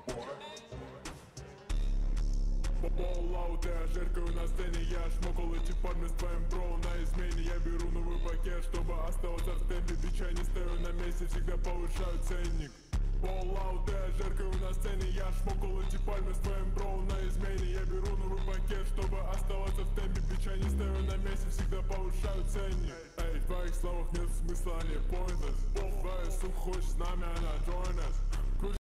Поллаут, я жиркаю на сцене, я шмокал эти парни с твоим броу на измене. Я беру новый пакет, чтобы оставаться в темпе. Бича не стою на месте, всегда повышаю ценник. Поллаут, я жиркаю на сцене, я шмокал эти пальмы с твоим броу на измене. Я беру новый пакет, чтобы оставаться в темпе. Бича не стою на месте, всегда повышаю ценник. Эй, в твоих словах нет смысла, они pointless. Твоя сука хочет с нами, она join us.